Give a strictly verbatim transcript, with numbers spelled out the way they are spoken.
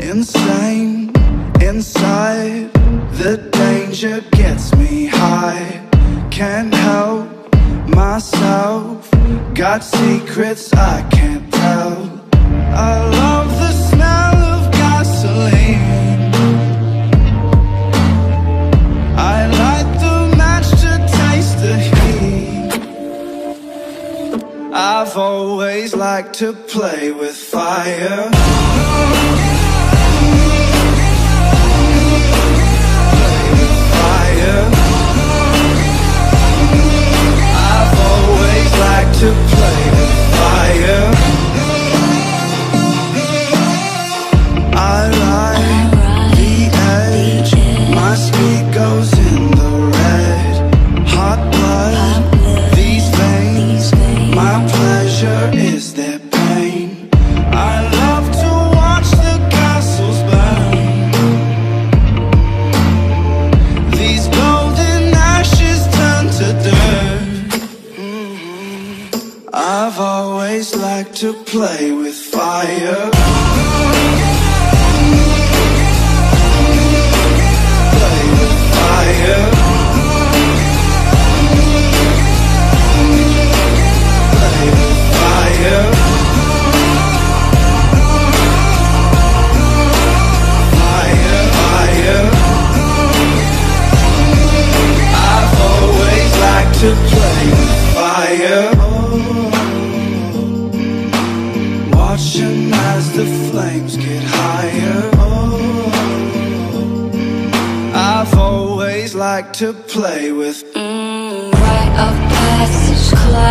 insane inside. The danger gets me high. Can't help myself. Got secrets I can't tell. I love the smell of gasoline. I light the match to taste the heat. I've always liked to play with fire. I've always liked to play with fire. I ride the edge, my speed goes in the red. Hot blood, these veins, my pleasure is their pain. I love to watch the castles burn. These golden ashes turn to dirt. Mm-hmm. I've always liked to play with fire. Play with fire. Play with fire. Fire, fire. I've always liked to play with fire. Watching as the flames get higher. I've always liked to play with mm, rite of passage, cloud.